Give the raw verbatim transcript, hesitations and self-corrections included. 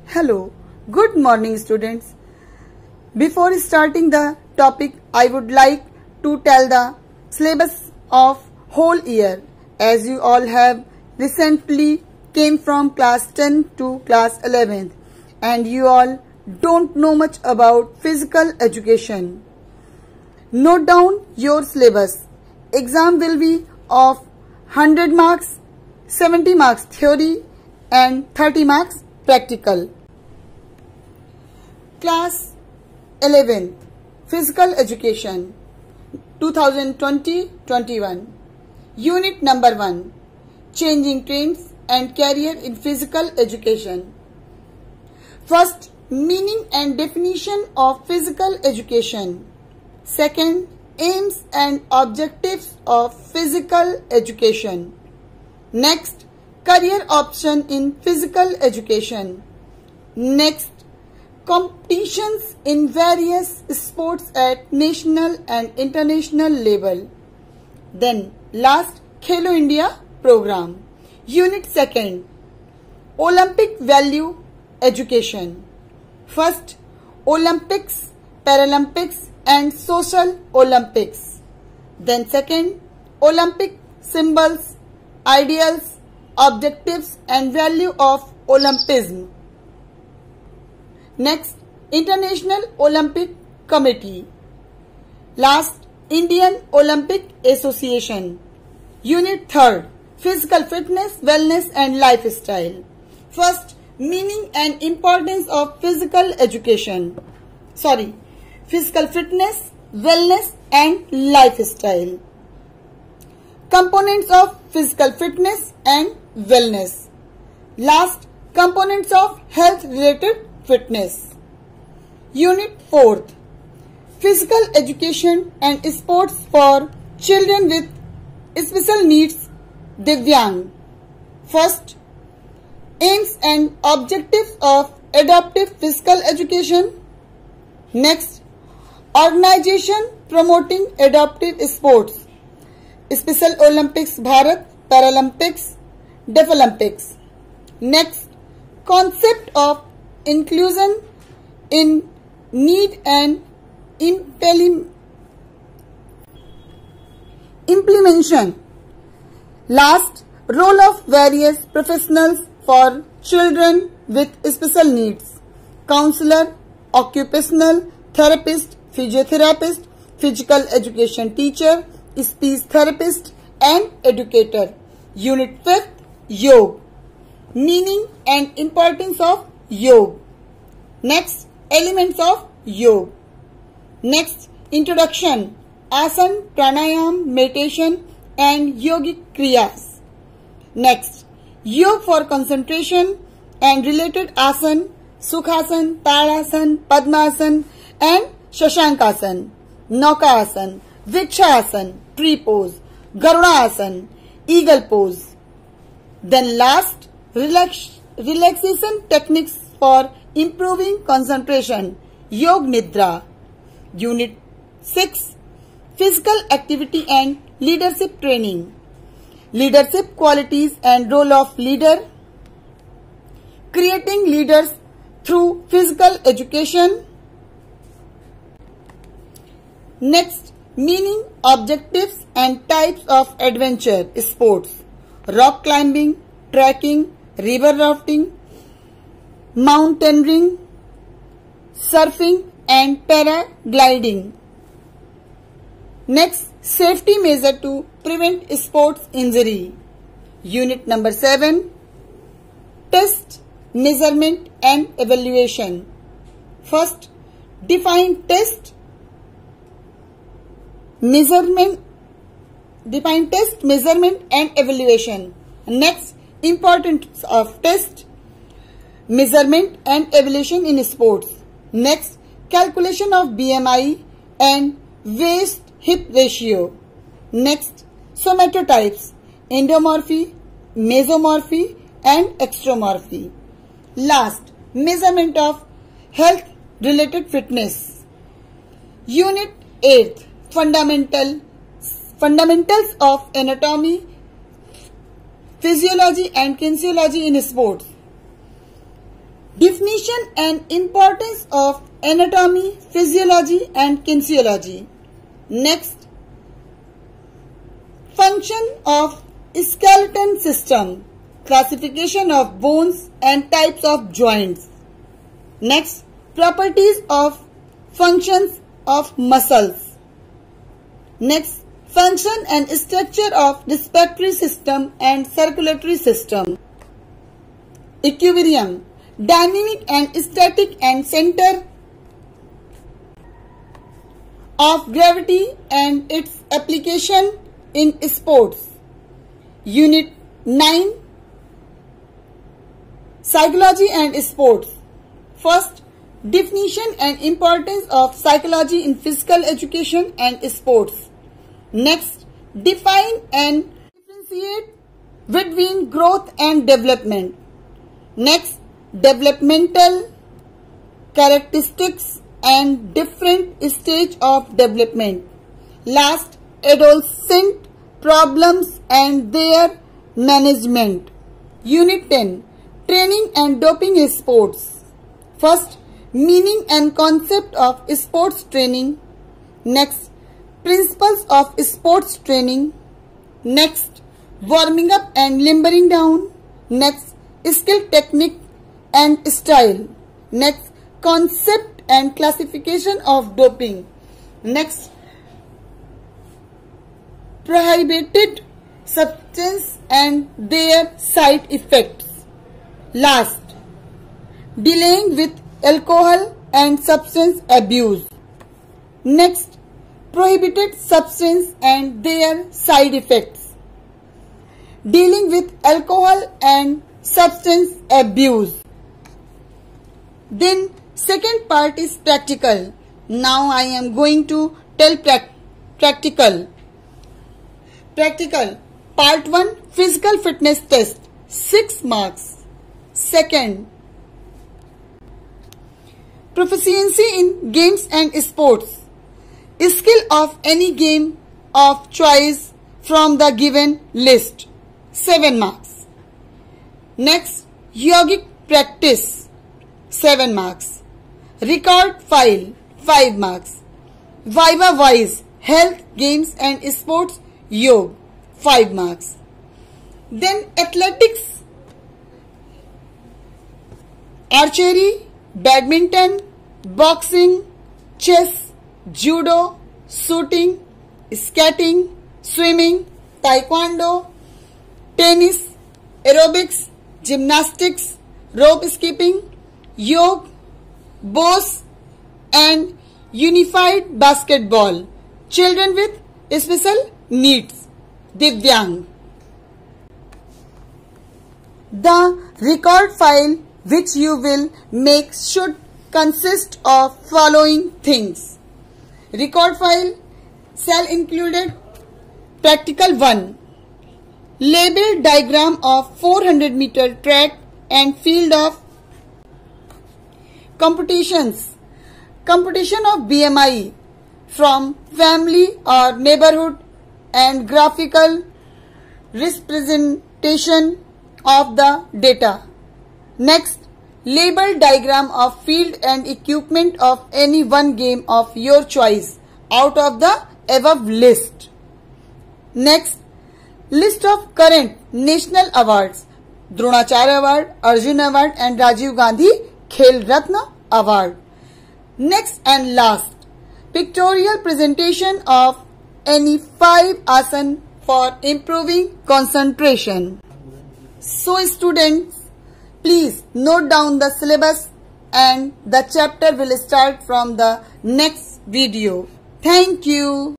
Hello, good morning students. Before starting the topic, I would like to tell the syllabus of whole year. As you all have recently came from class ten to class eleventh and you all don't know much about physical education. Note down your syllabus. Exam will be of one hundred marks, seventy marks theory and thirty marks practical. Class eleventh Physical Education twenty twenty to twenty-one. Unit number one, Changing Trends and Career in Physical Education. First, meaning and definition of physical education. Second, aims and objectives of physical education. Next, career option in physical education. Next, competitions in various sports at national and international level. Then last, Khelo India program. Unit second, Olympic value education. First, Olympics, Paralympics and social Olympics. Then second, Olympic symbols, ideals, objectives and value of Olympism. Next, International Olympic Committee. Last, Indian Olympic Association. Unit third, Physical Fitness, Wellness and Lifestyle. First, meaning and importance of physical education. Sorry, physical fitness, wellness and lifestyle. Components of physical fitness and wellness. Last, components of health related fitness. Unit fourth, Physical Education and Sports for Children with Special Needs, Divyang. First, aims and objectives of adaptive physical education. Next, organization promoting adaptive sports, Special Olympics Bharat, Paralympics, Deaflympics. Next, concept of inclusion in need and implementation. Last, role of various professionals for children with special needs, counselor, occupational therapist, physiotherapist, physical education teacher, speech therapist and educator. Unit fifth, Yoga. Meaning and importance of Yoga. Next, elements of Yoga. Next, introduction, asana, pranayam, meditation and yogic kriyas. Next, yoga for concentration and related asana, sukhasan, tadasana, padmasana and shashankasana, naukasana, vikshasana, tree pose, garuda asana, eagle pose. Then last, relax, relaxation techniques for improving concentration, Yog Nidra. Unit six, Physical Activity and Leadership Training. Leadership qualities and role of leader. Creating leaders through physical education. Next, meaning, objectives and types of adventure sports, rock climbing, trekking, river rafting, mountaineering, surfing and paragliding. Next, safety measure to prevent sports injury. Unit number seven, Test, Measurement and Evaluation. First, define test, measurement, define test, measurement and evaluation. Next, importance of test, measurement and evaluation in sports. Next, calculation of B M I and waist hip ratio. Next, somatotypes, endomorphy, mesomorphy and extromorphy. Last, measurement of health related fitness. Unit eight, Fundamental, Fundamentals of Anatomy, Physiology and Kinesiology in Sports. Definition and importance of anatomy, physiology and kinesiology. Next, function of skeleton system, classification of bones and types of joints. Next, properties of functions of muscles. Next, function and structure of respiratory system and circulatory system. Equilibrium, dynamic and static and center of gravity and its application in sports. Unit nine, Psychology and Sports. First, definition and importance of psychology in physical education and sports. Next, define and differentiate between growth and development. Next, developmental characteristics and different stage of development. Last, adolescent problems and their management. Unit ten, Training and doping in sports. First, meaning and concept of sports training. Next, principles of sports training. Next, warming up and limbering down. Next, skill, technique and style. Next, concept and classification of doping. Next, prohibited substance and their side effects. Last, dealing with alcohol and substance abuse. Next, prohibited substance and their side effects. Dealing with alcohol and substance abuse. Then second part is practical. Now I am going to tell pra practical. Practical. Part one, physical fitness test, six marks. Second, proficiency in games and sports, skill of any game of choice from the given list, seven marks. Next, yogic practice, seven marks. Record file, five marks. Viva Voice, health, games and sports, yoga, five marks. Then athletics, archery, badminton, boxing, chess, judo, shooting, skating, swimming, taekwondo, tennis, aerobics, gymnastics, rope skipping, yoga, bows and unified basketball. Children with special needs, Divyang. The record file which you will make should consist of following things. Record file shall include practical one, label diagram of four hundred meter track and field of competitions, competition of B M I from family or neighborhood and graphical representation of the data. Next, label diagram of field and equipment of any one game of your choice out of the above list. Next, list of current national awards, Dronacharya Award, Arjun Award and Rajiv Gandhi Khel Ratna Award. Next and last, pictorial presentation of any five asana for improving concentration. So students, please note down the syllabus and the chapter will start from the next video. Thank you.